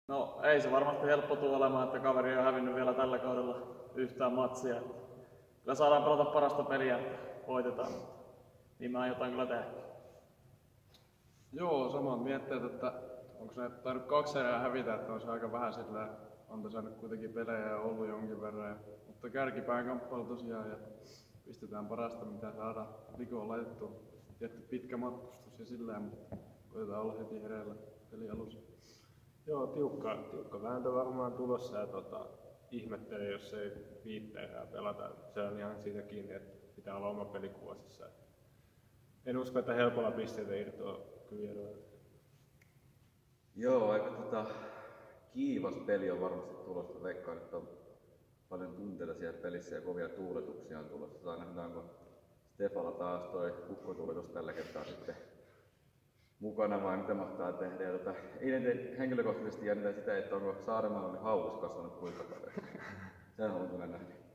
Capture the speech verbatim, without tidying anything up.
No ei se varmasti helppo tule olemaan, että kaveri ei ole hävinnyt vielä tällä kaudella yhtään matsia. Kyllä saadaan pelata parasta peliä, voitetaan, mutta niin mä aiotaan kyllä tehdä. Joo, samoin mietteet, että onko se tainnut kaksi erää hävitä, että on se aika vähän sillä on saanut kuitenkin pelejä ollut jonkin verran. Ja, mutta kärkipään kamppailu tosiaan ja pistetään parasta mitä saadaan likoon laitettua. Tietty pitkä matkustus ja sillä mutta koitetaan olla heti hereillä peli alussa. Joo, tiukka, tiukka vääntö varmaan tulossa ja tota, ihmettelen, jos ei viittä erää pelata. Se on ihan siitä kiinni, että pitää olla oma pelikuvasissa. En usko, että helpolla pisteitä irtoaa Kylläjärveltä. Joo, aika tota, kiivas peli on varmasti tulossa. Veikkaan, että on paljon tunteita siellä pelissä ja kovia tuuletuksia on tulossa. Saa nähdä, onko Stefalla taas toi kukkotuuletus tällä kertaa sitten mukana vai mitä mahtaa tehdä. Ja tota, eniten henkilökohtaisesti jännitän sitä, että onko Saaremaalla haukas kasvanut kuinka paljon. Sehän on kyllä nähdä.